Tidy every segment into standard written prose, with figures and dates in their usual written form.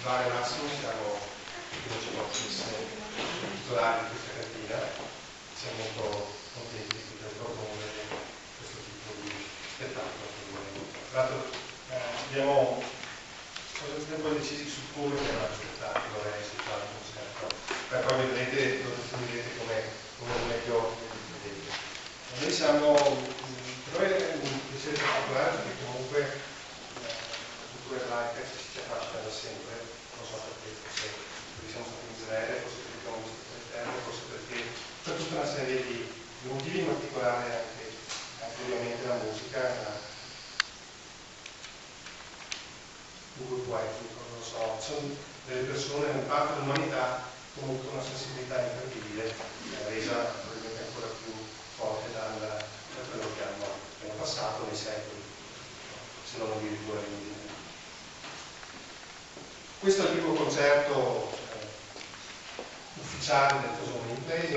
Vale Massimo, siamo i titolari di questa cantina, siamo molto contenti di poter promuovere questo tipo di spettacolo. Tra l'altro abbiamo poi decisi su come era lo spettacolo, si fa il concerto, poi vedrete, lo definirete come meglio vedete. Noi siamo, per noi è un piacere particolare perché comunque la cultura ebraica ci affascina da sempre, non so perché siamo stati in Israele, forse perché abbiamo visto le terre, forse perché per tutta una serie di motivi, in particolare anche ovviamente la musica, un gruppo etnico, non lo so, sono delle persone, una parte dell'umanità comunque una sensibilità incredibile, resa probabilmente ancora più forte da quello che hanno passato nei secoli, se non addirittura nei millenni. Questo è il primo concerto ufficiale del Tosone Inglese.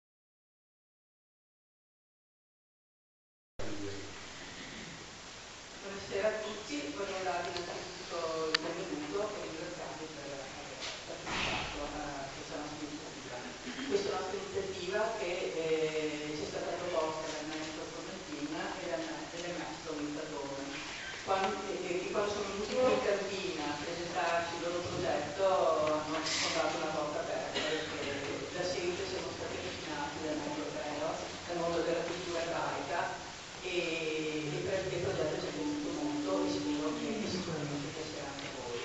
Buonasera a tutti, vorrei darvi innanzitutto il benvenuto e ringraziarvi per aver partecipato a questa nostra iniziativa. Questa nostra iniziativa che ci è stata proposta dal maestro Formentin e dal maestro Mittatore. Quando sono venuti in cantina a presentarci il loro progetto hanno dato una porta aperta, perché da sempre siamo stati avvicinati dal mondo europeo, dal mondo della cultura ebraica e per il progetto ci è venuto molto e spero che sicuramente piacerà anche a voi.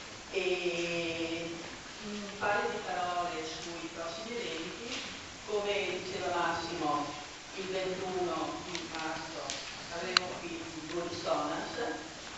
E un paio di parole sui prossimi eventi. Come diceva Massimo, il 21 di marzo avremo qui il Duo Dissonance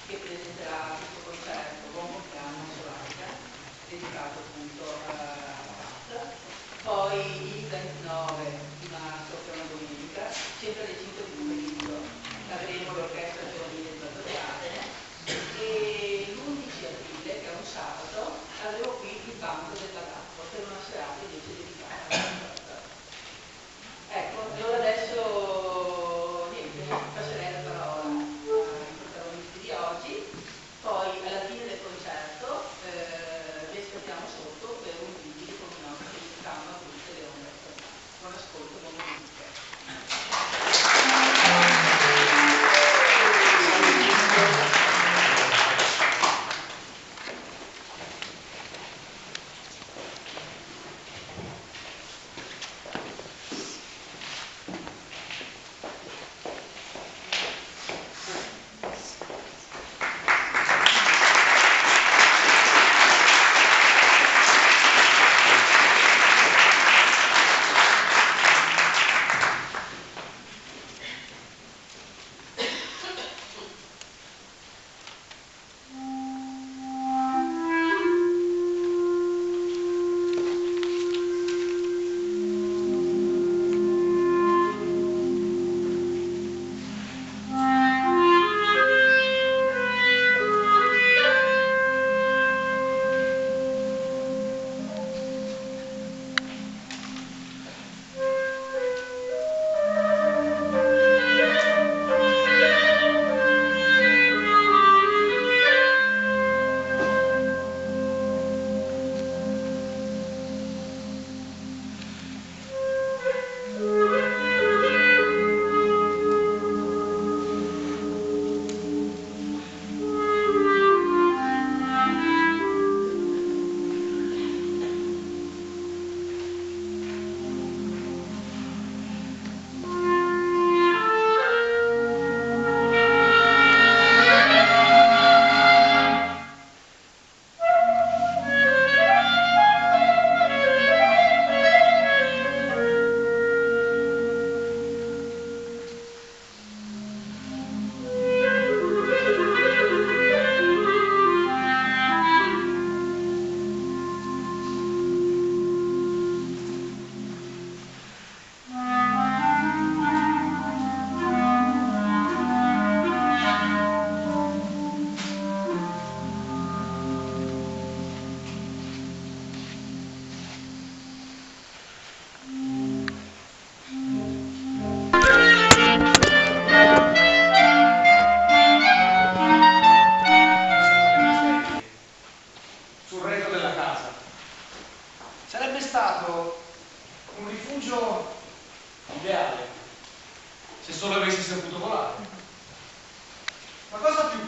La cosa più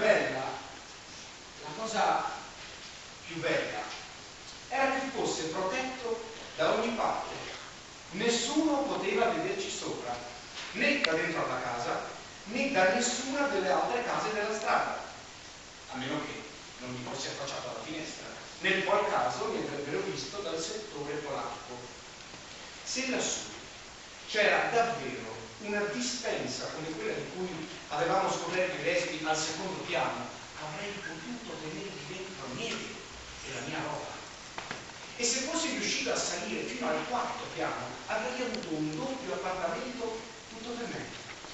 bella era che fosse protetto da ogni parte. Nessuno poteva vederci sopra, né da dentro alla casa, né da nessuna delle altre case della strada, a meno che non mi fossi affacciato alla finestra, nel qual caso mi avrebbero visto dal settore polacco. Se lassù c'era davvero una dispensa come quella di cui avevamo scoperto i resti al secondo piano, avrei potuto tenere dentro neve e la mia roba. E se fossi riuscito a salire fino al quarto piano, avrei avuto un doppio appartamento tutto per me.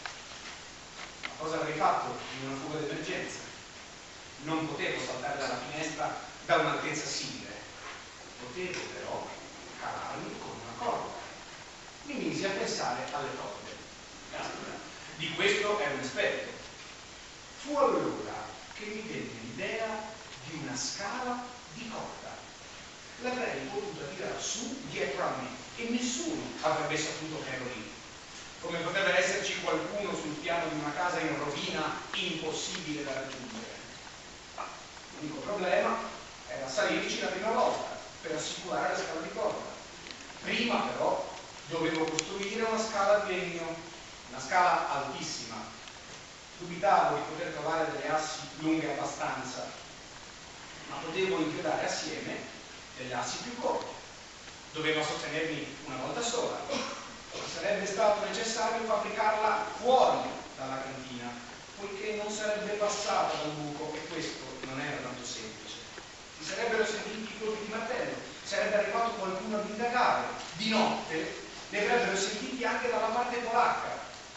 Ma cosa avrei fatto in una fuga d'emergenza? Non potevo saltare dalla finestra da un'altezza simile. Potevo però calarmi con una corda. Mi misi a pensare alle corde. Caspita, di questo ero un esperto. Fu allora che mi venne l'idea di una scala di corda. L'avrei potuta tirare su dietro a me e nessuno avrebbe saputo che ero lì. Come poteva esserci qualcuno sul piano di una casa in rovina impossibile da raggiungere. L'unico problema era salirci la prima volta per assicurare la scala di corda. Prima però dovevo costruire una scala di legno, una scala altissima. Dubitavo di poter trovare delle assi lunghe abbastanza, ma potevo inchiodare assieme delle assi più corte. Dovevo sostenermi una volta sola. Sarebbe stato necessario fabbricarla fuori dalla cantina, poiché non sarebbe passata dal buco e questo non era tanto semplice. Si sarebbero sentiti i colpi di martello, sarebbe arrivato qualcuno ad indagare. Di notte li avrebbero sentiti anche dalla parte polacca.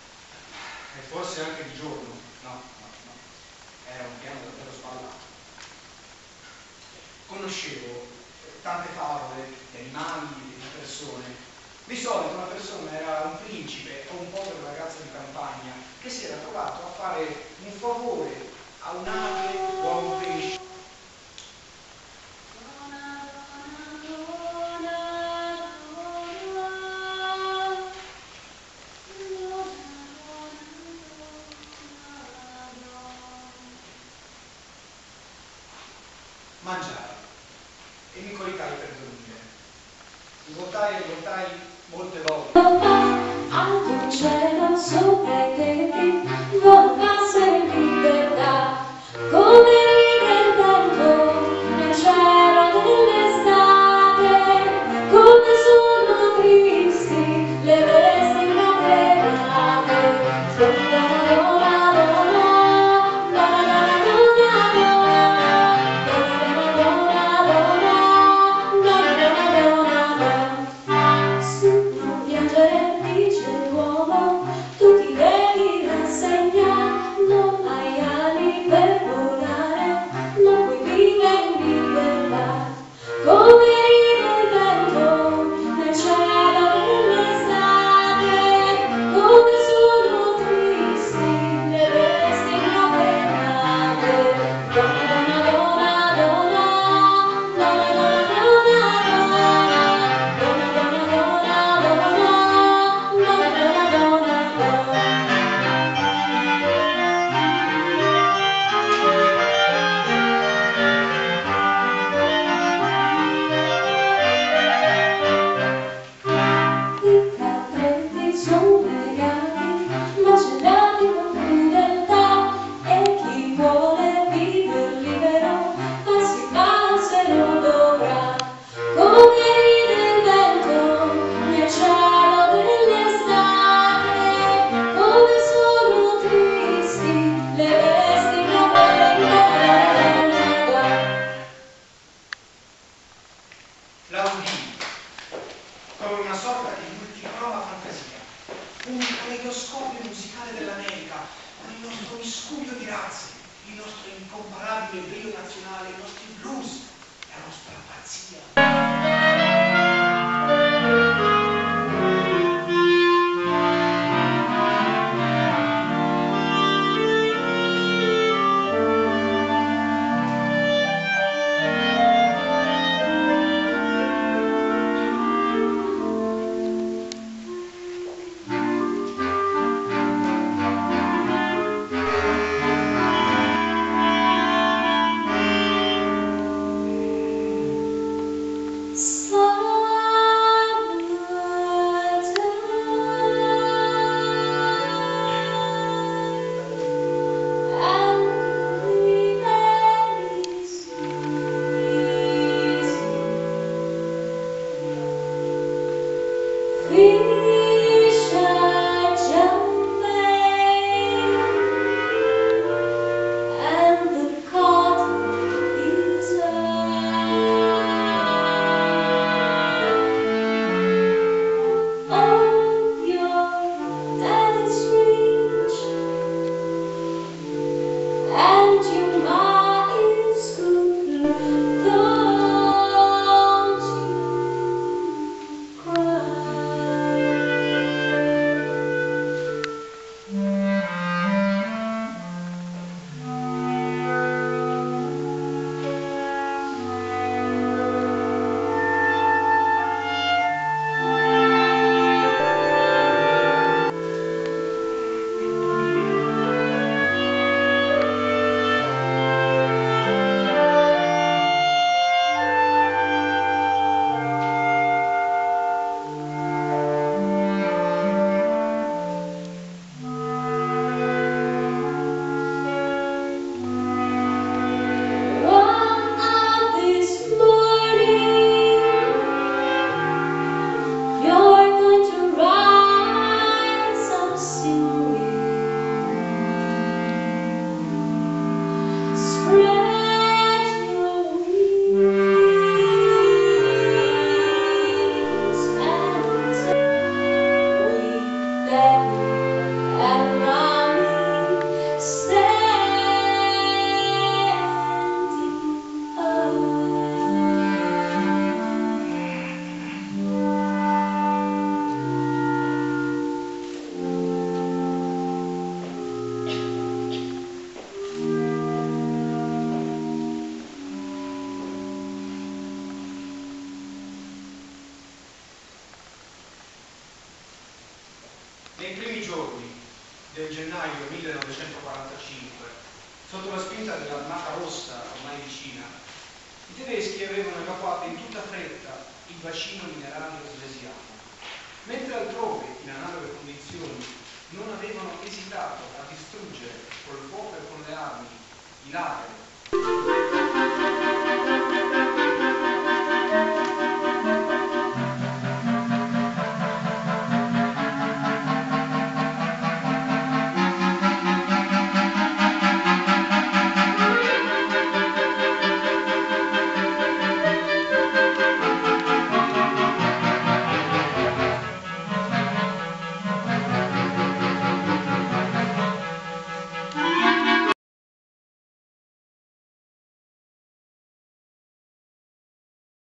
E forse anche di giorno. No. Era un piano davvero sballato. Conoscevo tante favole di animali e di persone. Di solito una persona era un principe o un povero ragazzo di campagna che si era trovato a fare un favore a un'ape o a un pesce. Mangiare e mi coricai per dormire. Svoltai molte volte. Alto in cielo sopra i tetti, volo passa in libertà, come ride il vento nel cielo dell'estate, come sono tristi le vesti incatenate. nei primi giorni del gennaio 1945, sotto la spinta dell'Armata Rossa ormai vicina, i tedeschi avevano evacuato in tutta fretta il bacino minerario slesiano, mentre altrove, in analoghe condizioni, non avevano esitato a distruggere col fuoco e con le armi i lager